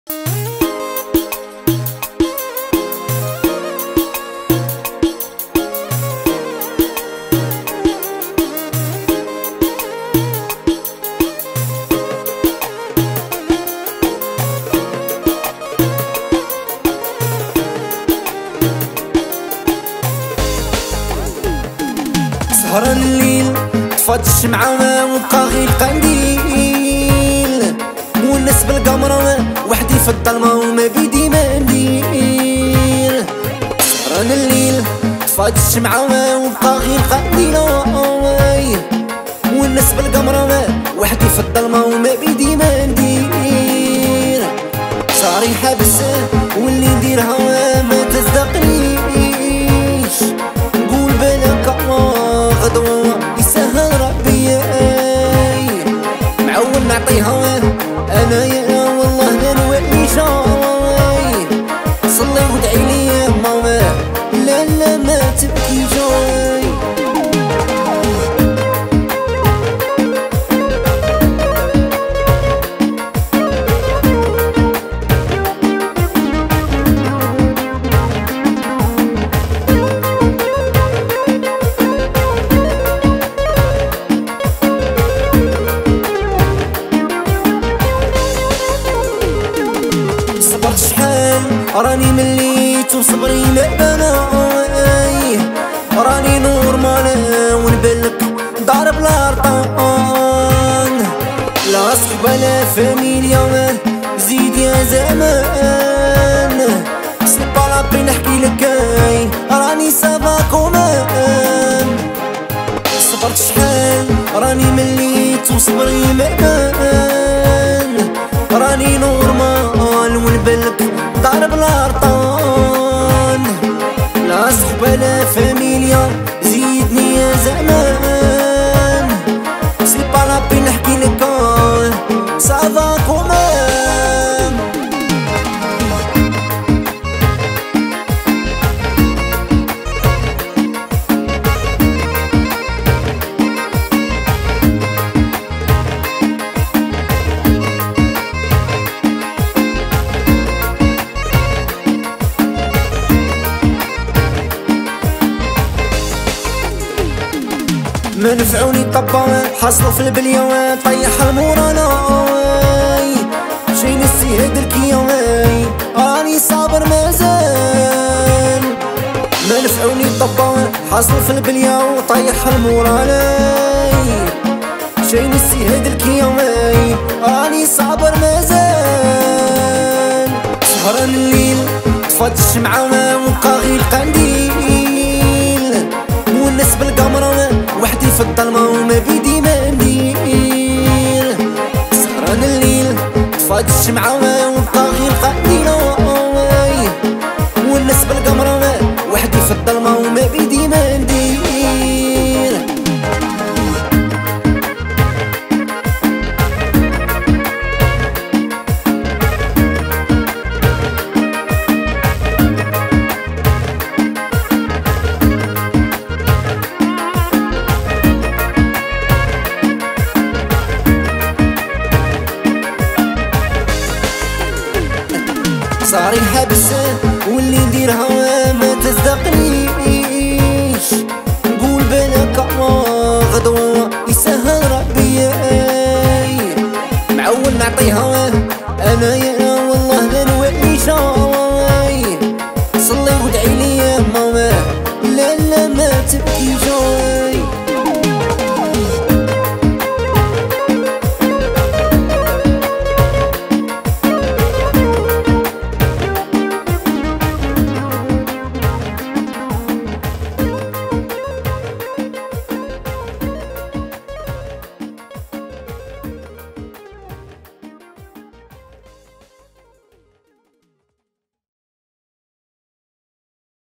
سهر الليل طفات الشمعة وبقى غير القنديل، والناس بالقمرة وحدي في الظلمة وما بيدي ما ندير. سهر الليل طفات الشمعة وبقى غير القنديل، والناس بالقمرة وحدي في الظلمة وما بيدي ما ندير. صاري حابس واللي نديرها ما تصدقنيش، نقول بالك غدوة يسهل ربي معول نعطيها انايا والله ما نولي جاي. صلي ودعي لي يا ماما لا لا ما تبكي جاي. صبرت شحال راني مليت وصبري ما بناي، راني نورمال ونبلك ضارب الارطان، لا صحبة لا فاميليا زيد يا زمان. سي با لابي نحكي لك راني سافا كومان. صبرت شحال راني مليت وصبري ما بان، راني نورمال ونبلك ضارب الارطان، لا صحبة لا فاميليا زيدني يا زمان. سي با لابي نحكي لك سافا كومان. ما نفعوني طبا حصلوا في البلية طيح الموراناي، شي نسي هاد الكياي راني صابر مازال. ما نفعوني طبا حصلوا في البلية وطيح الموراناي، شي نسي هاد الكياي راني صابر مازال. سهر الليل طفات الشمعة وبقى غير القنديل، والناس بالقمرة وحدي في الظلمة وما بيدي ما ندير. سهران الليل طفات الشمعة وبقى غير القنديل، والناس بالقمرة وحدي في الظلمة وما بيدي ما ندير. صاري حابس واللي نديرها ما تصدقنيش،